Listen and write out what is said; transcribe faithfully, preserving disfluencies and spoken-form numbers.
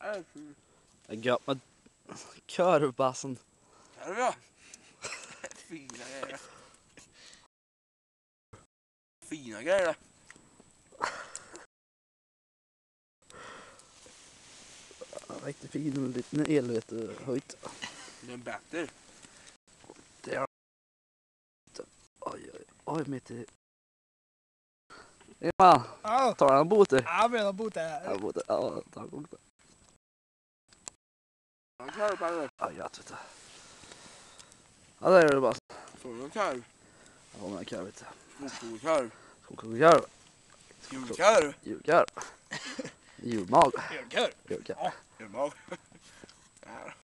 Det är gött med korvbassen. Korv, ja. Fina grejer. Fina grejer. Riktigt fin liten elvete höjt. Det är bättre. Det är... Oj, oj, oj, mitt i... Emma, Ja, tar han en bote? jag vill ha bote här. Ja, bote. Ja, ta en bote. En korv, eller? Ja, gött vet du. Ja, där är det bara. Får du en korv? Ja, men en korv vet du. Skogkorv. Kokkorv. Julkorv. Julkorv. Julmag. Julkorv. Julkorv. Julmag.